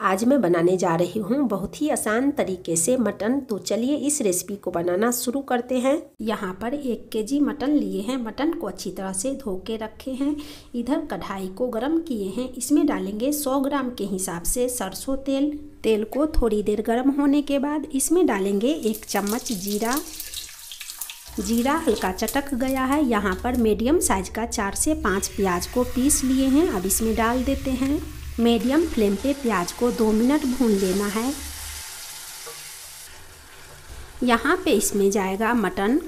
आज मैं बनाने जा रही हूँ बहुत ही आसान तरीके से मटन। तो चलिए इस रेसिपी को बनाना शुरू करते हैं। यहाँ पर 1 केजी मटन लिए हैं। मटन को अच्छी तरह से धो के रखे हैं। इधर कढ़ाई को गरम किए हैं। इसमें डालेंगे 100 ग्राम के हिसाब से सरसों तेल। तेल को थोड़ी देर गर्म होने के बाद इसमें डालेंगे 1 चम्मच जीरा। जीरा हल्का चटक गया है। यहाँ पर मीडियम साइज का 4 से 5 प्याज को पीस लिए हैं। अब इसमें डाल देते हैं। मीडियम फ्लेम पे प्याज को 2 मिनट भून लेना है। यहाँ पे इसमें जाएगा मटन।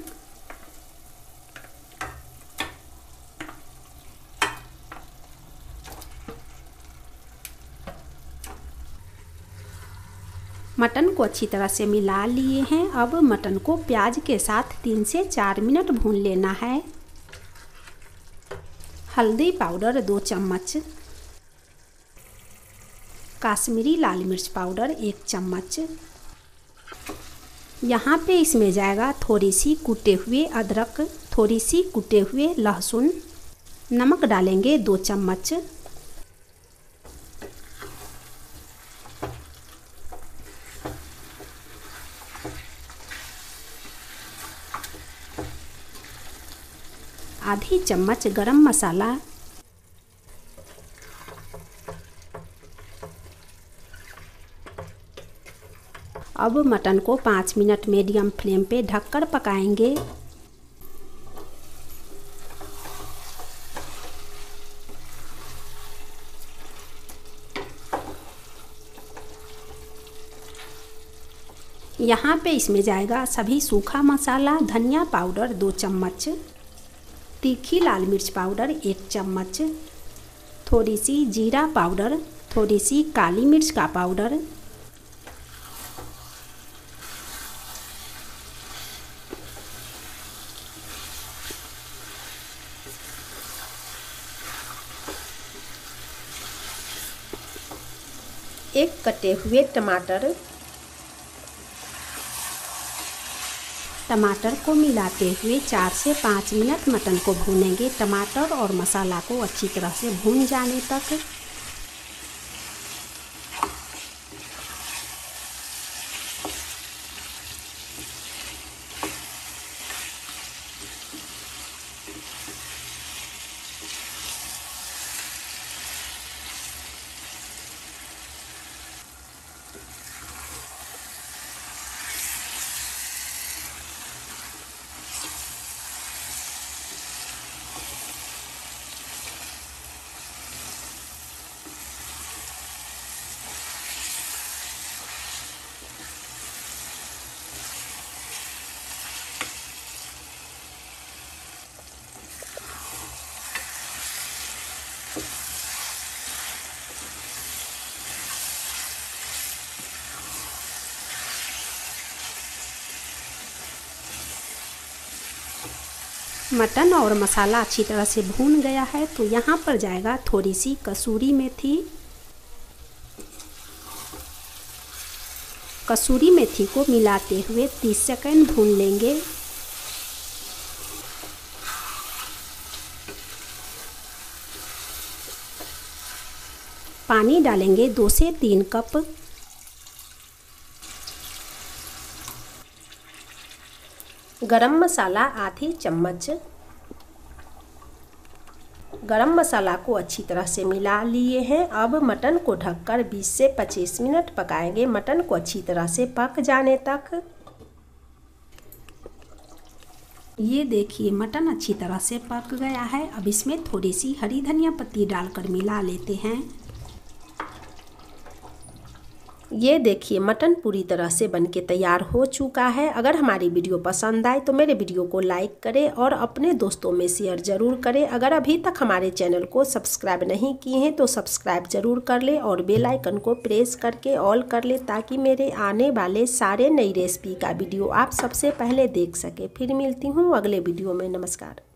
मटन को अच्छी तरह से मिला लिए हैं। अब मटन को प्याज के साथ 3 से 4 मिनट भून लेना है। हल्दी पाउडर 2 चम्मच, काश्मीरी लाल मिर्च पाउडर 1 चम्मच। यहाँ पे इसमें जाएगा थोड़ी सी कुटे हुए अदरक, थोड़ी सी कुटे हुए लहसुन। नमक डालेंगे 2 चम्मच। आधी चम्मच गरम मसाला। अब मटन को 5 मिनट मीडियम फ्लेम पे ढककर पकाएंगे। यहाँ पे इसमें जाएगा सभी सूखा मसाला। धनिया पाउडर 2 चम्मच, तीखी लाल मिर्च पाउडर 1 चम्मच, थोड़ी सी जीरा पाउडर, थोड़ी सी काली मिर्च का पाउडर, एक कटे हुए टमाटर। टमाटर को मिलाते हुए 4 से 5 मिनट मटन को भूनेंगे। टमाटर और मसाला को अच्छी तरह से भून जाने तक। मटन और मसाला अच्छी तरह से भून गया है। तो यहाँ पर जाएगा थोड़ी सी कसूरी मेथी। कसूरी मेथी को मिलाते हुए 30 सेकंड भून लेंगे। पानी डालेंगे 2 से 3 कप। गरम मसाला आधी चम्मच। गरम मसाला को अच्छी तरह से मिला लिए हैं। अब मटन को ढककर 20 से 25 मिनट पकाएंगे, मटन को अच्छी तरह से पक जाने तक। ये देखिए मटन अच्छी तरह से पक गया है। अब इसमें थोड़ी सी हरी धनिया पत्ती डालकर मिला लेते हैं। ये देखिए मटन पूरी तरह से बनके तैयार हो चुका है। अगर हमारी वीडियो पसंद आए तो मेरे वीडियो को लाइक करें और अपने दोस्तों में शेयर ज़रूर करें। अगर अभी तक हमारे चैनल को सब्सक्राइब नहीं किए हैं तो सब्सक्राइब ज़रूर कर लें और बेल आइकन को प्रेस करके ऑल कर लें, ताकि मेरे आने वाले सारे नई रेसिपी का वीडियो आप सबसे पहले देख सकें। फिर मिलती हूँ अगले वीडियो में। नमस्कार।